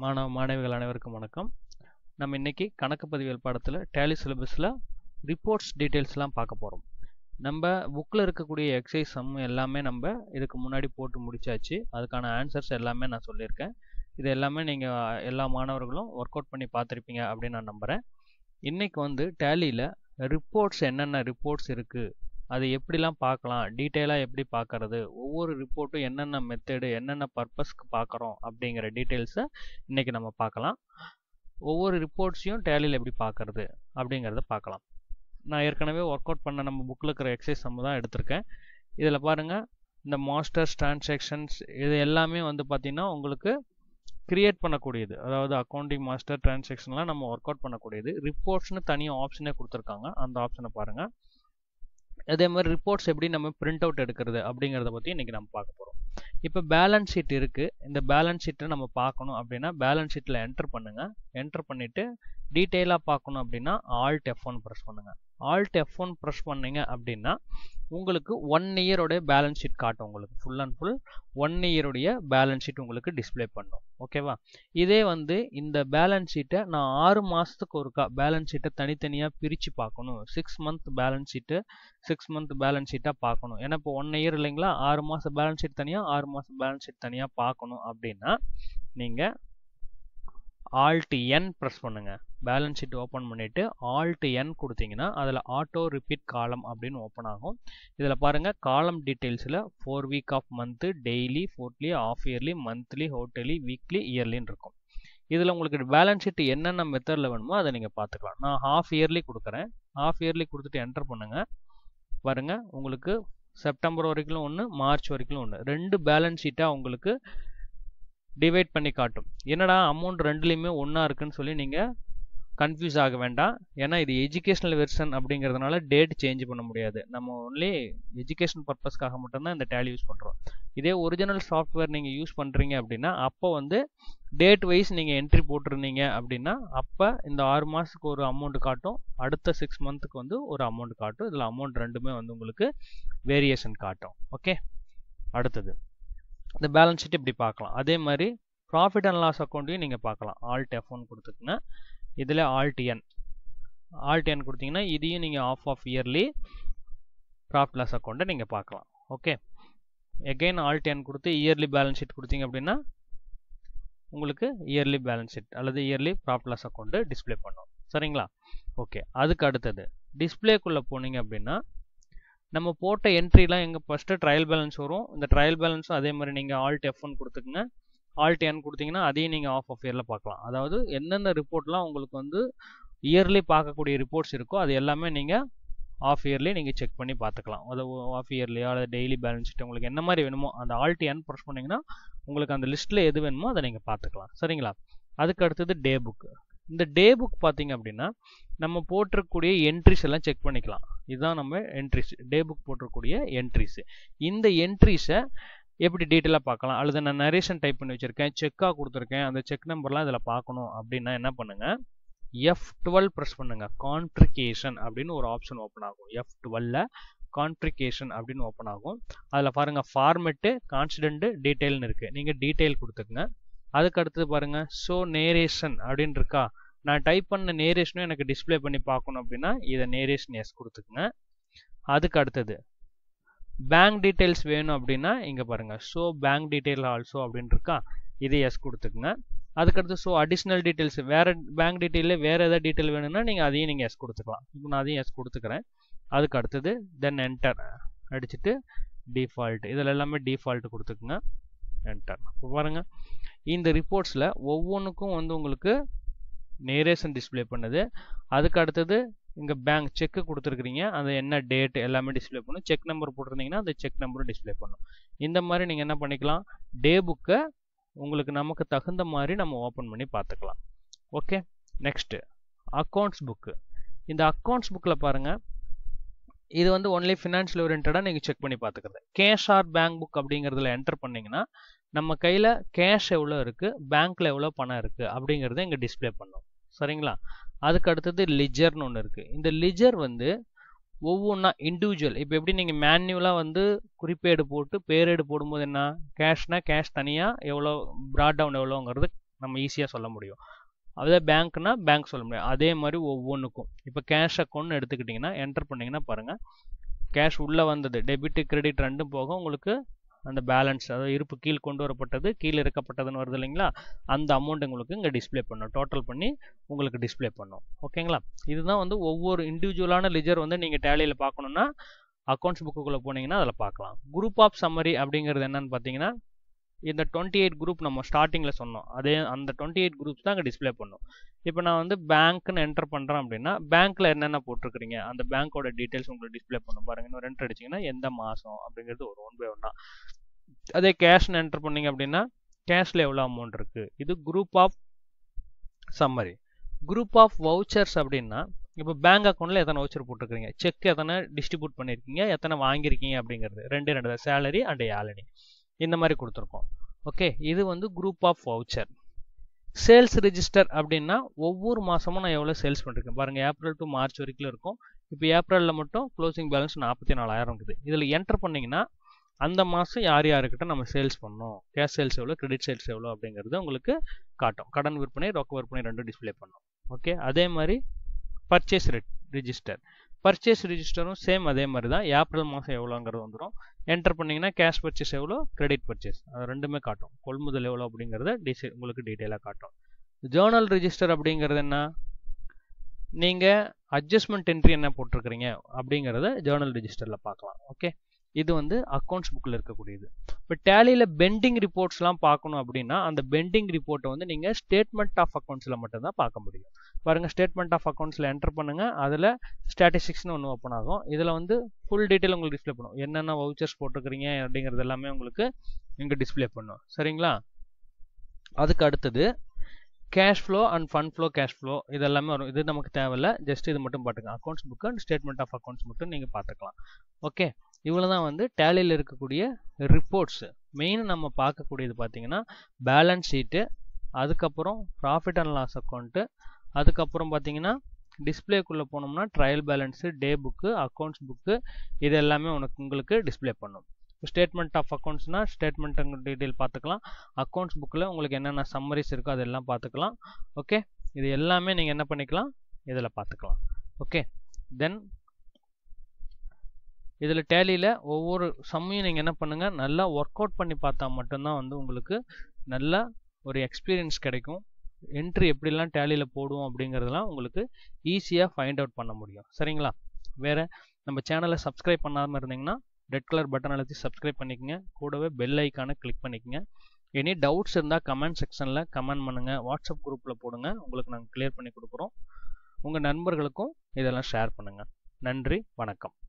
மாணவிகள் அனைவருக்கும் வணக்கம். நம்ம இன்னைக்கு கணக்கு பதிவியல் பாடத்தில் டேலி சிலபஸில் ரிப்போர்ட்ஸ் டீட்டெயில்ஸ்லாம் பார்க்க போகிறோம். நம்ம புக்கில் இருக்கக்கூடிய எக்ஸசைஸ் சம் எல்லாமே நம்ம இதுக்கு முன்னாடி போட்டு முடிச்சாச்சு. அதுக்கான ஆன்சர்ஸ் எல்லாமே நான் சொல்லியிருக்கேன். இது எல்லாமே நீங்கள் எல்லா மாணவர்களும் ஒர்க் அவுட் பண்ணி பார்த்துருப்பீங்க அப்படின்னு நான் நம்புகிறேன். இன்றைக்கி வந்து டேலியில் ரிப்போர்ட்ஸ் என்னென்ன ரிப்போர்ட்ஸ் இருக்குது, அது எப்படிலாம் பார்க்கலாம், டீட்டெயிலாக எப்படி பார்க்கறது, ஒவ்வொரு ரிப்போர்ட்டும் என்னென்ன மெத்தடு என்னென்ன பர்பஸ்க்கு பார்க்குறோம் அப்படிங்கிற டீட்டெயில்ஸை இன்றைக்கி நம்ம பார்க்கலாம். ஒவ்வொரு ரிப்போர்ட்ஸையும் டேலியில் எப்படி பார்க்கறது அப்படிங்கிறத பார்க்கலாம். நான் ஏற்கனவே ஒர்க் அவுட் பண்ண நம்ம புக்கில் இருக்கிற எக்ஸசைஸ் நம்ம தான் எடுத்திருக்கேன். இதில் பாருங்கள், இந்த மாஸ்டர்ஸ் டிரான்சாக்ஷன்ஸ் இது எல்லாமே வந்து பார்த்திங்கன்னா உங்களுக்கு கிரியேட் பண்ணக்கூடியது. அதாவது அக்கௌண்டிங் மாஸ்டர் டிரான்சாக்ஷன்லாம் நம்ம ஒர்க் அவுட் பண்ணக்கூடியது. ரிப்போர்ட்ஸ்னு தனியாக ஆப்ஷனே கொடுத்துருக்காங்க, அந்த ஆப்ஷனை பாருங்கள். அதே மாதிரி ரிப்போர்ட்ஸ் எப்படி நம்ம பிரிண்ட் அவுட் எடுக்கிறது அப்படிங்கிறத பற்றி இன்றைக்கி நம்ம பார்க்க போகிறோம். இப்போ பேலன்ஸ் ஷீட் இருக்குது. இந்த பேலன்ஸ் ஷீட்டை நம்ம பார்க்கணும் அப்படின்னா பேலன்ஸ் ஷீட்டில் என்டர் பண்ணுங்கள். என்டர் பண்ணிவிட்டு டீட்டெயிலாக பார்க்கணும் அப்படின்னா Alt F1 ப்ரெஸ் பண்ணுங்கள். Alt F1 ப்ரெஸ் பண்ணிங்க அப்படின்னா உங்களுக்கு 1 இயரோடைய பேலன்ஸ் ஷீட் காட்டும். உங்களுக்கு ஃபுல் அண்ட் ஃபுல் 1 இயருடைய பேலன்ஸ் ஷீட் உங்களுக்கு டிஸ்பிளே பண்ணும். ஓகேவா? இதே வந்து இந்த பேலன்ஸ் ஷீட்டை நான் 6 மாதத்துக்கு ஒருக்கா பேலன்ஸ் ஷீட்டை தனித்தனியாக பிரித்து பார்க்கணும். 6 month balance sheet 6 month balance ஷீட்டாக பார்க்கணும். ஏன்னா இப்போ 1 இயர் இல்லைங்களா, 6 மாதம் பேலன்ஸ் ஷீட் தனியாக 6 மாதம் பேலன்ஸ் ஷீட் தனியாக பார்க்கணும் அப்படின்னா நீங்கள் Alt N ப்ரெஸ் பண்ணுங்க. பேலன்ஸ் ஷீட் ஓப்பன் பண்ணிவிட்டு Alt N கொடுத்தீங்கன்னா அதில் ஆட்டோ ரிப்பீட் காலம் அப்படின்னு ஓப்பன் ஆகும். இதில் பாருங்கள், காலம் டீட்டெயில்ஸில் 4 week of month, daily, fortnightly, half yearly, monthly, quarterly, weekly, இயர்லின்னு இருக்கும். இதில் உங்களுக்கு பேலன்ஸ் ஷீட் என்னென்ன மெத்தடில் வேணுமோ அதை நீங்கள் பார்த்துக்கலாம். நான் ஹாஃப் இயர்லி கொடுக்குறேன். ஹாஃப் இயர்லி கொடுத்துட்டு என்டர் பண்ணுங்கள். பாருங்கள், உங்களுக்கு செப்டம்பர் வரைக்கும் ஒன்று, மார்ச் வரைக்கும் ஒன்று, 2 பேலன்ஸ் ஷீட்டாக உங்களுக்கு டிவைட் பண்ணி காட்டும். என்னடா அமௌண்ட் ரெண்டுலேயுமே ஒன்றா இருக்குன்னு சொல்லி நீங்கள் கன்ஃபியூஸ் ஆக வேண்டாம். ஏன்னா இது எஜுகேஷனல் வெர்ஷன் அப்படிங்கிறதுனால டேட் சேஞ்ச் பண்ண முடியாது. நம்ம ஒன்லி எஜுகேஷன் பர்பஸ்க்காக மட்டும்தான் இந்த டேலி யூஸ் பண்ணுறோம். இதே ஒரிஜினல் சாஃப்ட்வேர் நீங்கள் யூஸ் பண்ணுறீங்க அப்படின்னா அப்போ வந்து டேட் வைஸ் நீங்கள் என்ட்ரி போட்டிருந்தீங்க அப்படின்னா அப்போ இந்த 6 மாதத்துக்கு ஒரு அமௌண்ட் காட்டும், அடுத்த 6 மந்த்துக்கு வந்து ஒரு அமௌண்ட் காட்டும். இதில் அமௌண்ட் ரெண்டுமே வந்து உங்களுக்கு வேரியேஷன் காட்டும். ஓகே, அடுத்தது இந்த பேலன்ஸ் ஷீட் இப்படி பார்க்கலாம். அதே மாதிரி ப்ராஃபிட் அண்ட் லாஸ் அக்கௌண்ட்டையும் நீங்கள் பார்க்கலாம். Alt F1 கொடுத்துக்குங்க. இதில் Alt N கொடுத்தீங்கன்னா இதையும் நீங்கள் ஆஃப் இயர்லி ப்ராஃபிட் லாஸ் அக்கௌண்ட்டை நீங்கள் பார்க்கலாம். ஓகே, எகெயின் Alt N கொடுத்து இயர்லி பேலன்ஸ் ஷீட் கொடுத்தீங்க அப்படின்னா உங்களுக்கு இயர்லி பேலன்ஸ் ஷீட் அல்லது yearly profit loss account display பண்ணும். சரிங்களா? ஓகே, அதுக்கு அடுத்தது டிஸ்பிளேக்குள்ளே போனீங்க அப்படின்னா நம்ம போட்ட என்ட்ரிலாம் எங்கே ஃபஸ்ட்டு ட்ரையல் பேலன்ஸ் வரும். இந்த ட்ரையல் பேலன்ஸும் அதே மாதிரி நீங்கள் Alt F1 கொடுத்துக்குங்க. Alt N கொடுத்தீங்கன்னா அதையும் நீங்கள் ஆஃப் இயரில் பார்க்கலாம். அதாவது எந்தெந்த ரிப்போர்ட்லாம் உங்களுக்கு வந்து இயர்லி பார்க்கக்கூடிய ரிப்போர்ட்ஸ் இருக்கோ அது எல்லாமே நீங்கள் ஆஃப் இயர்லி நீங்கள் செக் பண்ணி பார்த்துக்கலாம். அது ஆஃப் இயர்லியோ அல்லது டெய்லி பேலன்ஸ் ஷீட் உங்களுக்கு என்ன மாதிரி வேணுமோ அந்த Alt N ப்ரெஸ் பண்ணிங்கன்னா உங்களுக்கு அந்த லிஸ்ட்டில் எது வேணுமோ அதை நீங்கள் பார்த்துக்கலாம். சரிங்களா? அதுக்கு அடுத்தது டே புக்கு. இந்த டே புக் பார்த்தீங்க அப்படின்னா நம்ம போட்டிருக்கக்கூடிய என்ட்ரிஸ் எல்லாம் செக் பண்ணிக்கலாம். இதுதான் நம்ம என்ட்ரிஸ், டே புக் போட்டிருக்கக்கூடிய என்ட்ரிஸ். இந்த என்ட்ரிஸை எப்படி டீட்டெயிலாக பார்க்கலாம், அல்லது நான் நரேஷன் டைப் பண்ணி வச்சுருக்கேன், செக்காக கொடுத்துருக்கேன், அந்த செக் நம்பர்லாம் இதில் பார்க்கணும் அப்படின்னா என்ன பண்ணுங்கள், F12 ப்ரெஸ் பண்ணுங்கள். கான்ட்ரிகேஷன் அப்படின்னு ஒரு ஆப்ஷன் ஓப்பன் ஆகும். F12ல் கான்ட்ரிகேஷன் அப்படின்னு ஓப்பன் ஆகும். அதில் பாருங்கள், ஃபார்மெட்டு, கான்ஸ்டன்ட்டு, டீட்டெயில்னு இருக்குது. நீங்கள் டீட்டெயில் கொடுத்துக்குங்க. அதுக்கு அடுத்தது பாருங்கள், ஷோ நேரேஷன் அப்படின்னு இருக்கா, நான் டைப் பண்ண நேரேஷனும் எனக்கு டிஸ்பிளே பண்ணி பார்க்கணும் அப்படின்னா இதை நேரேஷன் எஸ் கொடுத்துக்குங்க. அதுக்கு அடுத்தது பேங்க் டீட்டெயில்ஸ் வேணும் அப்படின்னா இங்கே பாருங்கள், ஷோ பேங்க் டீட்டெயில் ஆல்சோ அப்படின்னு இருக்கா, இதை எஸ் கொடுத்துக்குங்க. அதுக்கடுத்து ஷோ அடிஷ்னல் டீட்டெயில்ஸ், வேறு பேங்க் டீட்டெயிலில் வேறு எதாவது டீட்டெயில் வேணும்னா நீங்கள் அதையும் நீங்கள் எஸ் கொடுத்துக்கலாம். இப்போ நான் அதையும் எஸ் கொடுத்துக்கிறேன். அதுக்கு அடுத்தது தென் என்டர் அடிச்சுட்டு டிஃபால்ட், இதில் எல்லாமே டிஃபால்ட் கொடுத்துக்குங்க. என்டர். இப்போ பாருங்கள், இந்த ரிப்போர்ட்ஸில் ஒவ்வொன்றுக்கும் வந்து உங்களுக்கு நேரேஷன் டிஸ்பிளே பண்ணுது. அதுக்கு அடுத்தது இங்கே பேங்க் செக்கு கொடுத்துருக்குறீங்க, அது என்ன டேட் எல்லாமே டிஸ்பிளே பண்ணும். செக் நம்பர் போட்டிருந்தீங்கன்னா அந்த செக் நம்பரும் டிஸ்பிளே பண்ணும். இந்த மாதிரி நீங்கள் என்ன பண்ணிக்கலாம், டே புக்கை உங்களுக்கு நமக்கு தகுந்த மாதிரி நம்ம ஓப்பன் பண்ணி பார்த்துக்கலாம். Okay, next accounts book. இந்த அக்கௌண்ட்ஸ் புக்கில் பாருங்கள், இது வந்து ஒன்லி ஃபினான்ஷியல் ஓரியன்டாக நீங்கள் செக் பண்ணி பார்த்துக்கிறது. கேஷ் ஆர் பேங்க் புக் அப்படிங்கிறதுல என்டர் பண்ணிங்கன்னா நம்ம கையில் கேஷ் எவ்வளோ இருக்குது, பேங்க்கில் எவ்வளோ பணம் இருக்குது அப்படிங்கிறத இங்கே டிஸ்பிளே பண்ணும். சரிங்களா? அதுக்கு அடுத்தது லிஜர்னு ஒன்று இருக்குது. இந்த லிஜர் வந்து ஒவ்வொன்றா இண்டிவிஜுவல், இப்போ எப்படி நீங்கள் மேன்யூலாக வந்து குறிப்பேடு போட்டு பேரேடு போடும்போது என்ன, கேஷ்னா கேஷ் தனியாக எவ்வளோ, ப்ராட் டவுன் எவ்வளோங்கிறது நம்ம ஈஸியாக சொல்ல முடியும். அதே பேங்க்னா பேங்க் சொல்ல முடியும். அதே மாதிரி ஒவ்வொன்றுக்கும் இப்போ கேஷ் அக்கௌண்ட் எடுத்துக்கிட்டிங்கன்னா என்டர் பண்ணிங்கன்னா பாருங்கள், கேஷ் உள்ளே வந்தது, டெபிட் கிரெடிட் ரெண்டும் போக உங்களுக்கு அந்த பேலன்ஸ், அதாவது இருப்பு கீழ் கொண்டு வரப்பட்டது கீழே இறக்கப்பட்டதுன்னு வருது இல்லைங்களா, அந்த அமௌண்ட் உங்களுக்கு இங்கே டிஸ்பிளே பண்ணும், டோட்டல் பண்ணி உங்களுக்கு டிஸ்பிளே பண்ணும். ஓகேங்களா, இதுதான் வந்து ஒவ்வொரு இண்டிவிஜுவலான லெஜர் வந்து நீங்கள் டேலியில் பார்க்கணுன்னா அக்கௌண்ட்ஸ் புக்குக்குள்ளே போனீங்கன்னா அதில் பார்க்கலாம். குரூப் ஆஃப் சம்மரி அப்படிங்கிறது என்னன்னு பார்த்தீங்கன்னா, இந்த 28 குரூப் நம்ம ஸ்டார்டிங்கில் சொன்னோம், அதே அந்த 28 குரூப்ஸ் தான் அங்கே டிஸ்பிளே பண்ணும். இப்போ நான் வந்து பேங்க்னு என்டர் பண்ணுறேன் அப்படின்னா பேங்க்கில் என்னென்ன போட்டிருக்கிறீங்க அந்த பேங்க்கோட டீட்டெயில்ஸ் உங்களுக்கு டிஸ்பிளே பண்ணும். பாருங்கள், இன்னும் ரெண்ட் அடிச்சிங்கன்னா எந்த மாதம் அப்படிங்கிறது ஒரு 1 by 1. அதே கேஷ்னு என்டர் பண்ணிங்க அப்படின்னா கேஷில் எவ்வளோ அமௌண்ட் இருக்குது. இது group of summary. Group of vouchers அப்படின்னா இப்போ பேங்க் அக்கௌண்ட்டில் எத்தனை வவுச்சர் போட்டிருக்கீங்க, செக் எத்தனை டிஸ்ட்ரிபியூட் பண்ணியிருக்கீங்க, எத்தனை வாங்கியிருக்கீங்க அப்படிங்கிறது ரெண்டு தான், சேலரி அண்ட் ஏலனி இந்த மாதிரி கொடுத்துருக்கோம். ஓகே, இது வந்து group of voucher. Sales register அப்படின்னா ஒவ்வொரு மாதமும் நான் எவ்வளோ சேல்ஸ் பண்ணிருக்கேன் பாருங்கள், ஏப்ரல் டு மார்ச் வரைக்கும் இருக்கும். இப்போ ஏப்ரலில் மட்டும் க்ளோசிங் பேலன்ஸ் 44,000 இருக்குது. இதில் என்டர் பண்ணிங்கன்னா அந்த மாதம் யார் யாருக்கிட்ட நம்ம சேல்ஸ் பண்ணோம், கேஷ் சேல்ஸ் எவ்வளோ, கிரெடிட் சேல்ஸ் எவ்வளோ அப்படிங்கிறது உங்களுக்கு காட்டும். கடன் விற்பனை ரொக்க விற்பனை ரெண்டும் டிஸ்பிளே பண்ணும். ஓகே, அதே மாதிரி பர்ச்சேஸ் ரிஜிஸ்டர். பர்ச்சேஸ் ரிஜிஸ்டரும் சேம் அதே மாதிரி தான், ஏப்ரல் மாதம் எவ்வளோங்கிறது வந்துடும். என்டர் பண்ணிங்கன்னா கேஷ் பர்ச்சேஸ் எவ்வளோ, கிரெடிட் பர்ச்சேஸ் அது ரெண்டுமே காட்டும். கொள்முதல் எவ்வளோ அப்படிங்கிறத உங்களுக்கு டீட்டெயிலாக காட்டும். ஜேர்னல் ரிஜிஸ்டர் அப்படிங்கிறது என்ன, நீங்கள் அட்ஜஸ்ட்மெண்ட் என்ட்ரி என்ன போட்டிருக்கிறீங்க அப்படிங்கிறத ஜேர்னல் ரிஜிஸ்டரில் பார்க்கலாம். ஓகே, இது வந்து அக்கௌண்ட்ஸ் புக்கில் இருக்கக்கூடியது. இப்போ டேலியில் பெண்டிங் ரிப்போர்ட்ஸ்லாம் பார்க்கணும் அப்படின்னா அந்த பெண்டிங் ரிப்போர்ட்டை வந்து நீங்கள் ஸ்டேட்மெண்ட் ஆஃப் அக்கௌண்ட்ஸில் மட்டும்தான் பார்க்க முடியும். பாருங்கள், ஸ்டேட்மெண்ட் ஆஃப் அக்கௌண்ட்ஸில் என்டர் பண்ணுங்கள், அதில் ஸ்டாட்டிஸ்டிக்ஸ்னு ஒன்று ஓப்பன் ஆகும். இதில் வந்து ஃபுல் டீட்டெயில் உங்களுக்கு டிஸ்பிளே பண்ணும், என்னென்ன வவுச்சர்ஸ் போட்டிருக்கிறீங்க அப்படிங்கிறது எல்லாமே உங்களுக்கு இங்கே டிஸ்பிளே பண்ணும். சரிங்களா, அதுக்கு அடுத்தது cash flow and fund flow, cash flow இதெல்லாமே வரும். இது நமக்கு தேவையில்லை, ஜஸ்ட் இது மட்டும் பார்த்துக்கலாம். Accounts book and statement of accounts மட்டும் நீங்கள் பார்த்துக்கலாம். ஓகே, இவ்வளோ தான் வந்து டேலியில் இருக்கக்கூடிய ரிப்போர்ட்ஸு. மெயின் நம்ம பார்க்கக்கூடியது பார்த்தீங்கன்னா பேலன்ஸ் ஷீட்டு, அதுக்கப்புறம் ப்ராஃபிட் அண்ட் லாஸ் அக்கௌண்ட்டு, அதுக்கப்புறம் பார்த்தீங்கன்னா டிஸ்பிளேக்குள்ளே போனோம்னா trial balance, day book, accounts book இது எல்லாமே உங்களுக்கு டிஸ்பிளே பண்ணும். ஸ்டேட்மெண்ட் ஆஃப் அக்கௌண்ட்ஸ்னா ஸ்டேட்மெண்ட் டீட்டெயில் பார்த்துக்கலாம். அக்கௌண்ட்ஸ் புக்கில் உங்களுக்கு என்னென்ன சம்மரிஸ் இருக்கோ அதெல்லாம் பார்த்துக்கலாம். ஓகே, இது எல்லாமே நீங்கள் என்ன பண்ணிக்கலாம், இதில் பார்த்துக்கலாம். ஓகே, தென் இதில் டேலியில் ஒவ்வொரு சம்மையும் நீங்கள் என்ன பண்ணுங்கள், நல்லா ஒர்க் அவுட் பண்ணி பார்த்தா மட்டும்தான் வந்து உங்களுக்கு நல்ல ஒரு எக்ஸ்பீரியன்ஸ் கிடைக்கும். என்ட்ரி எப்படிலாம் டேலியில் போடுவோம் அப்படிங்கிறதுலாம் உங்களுக்கு ஈஸியாக ஃபைண்ட் அவுட் பண்ண முடியும். சரிங்களா, வேறு நம்ம சேனலை சப்ஸ்கிரைப் பண்ணாமல் இருந்தீங்கன்னா ரெட் கலர் பட்டன் அழுத்தி சப்ஸ்கிரைப் பண்ணிக்கங்க, கூடவே பெல் ஐக்கானை கிளிக் பண்ணிக்கங்க. எனி டவுட்ஸ் இருந்தால் கமெண்ட் செக்ஷனில் கமெண்ட் பண்ணுங்கள், வாட்ஸ்அப் குரூப்பில் போடுங்க, உங்களுக்கு நாங்கள் கிளியர் பண்ணி கொடுக்குறோம். உங்கள் நண்பர்களுக்கும் இதெல்லாம் ஷேர் பண்ணுங்கள். நன்றி, வணக்கம்.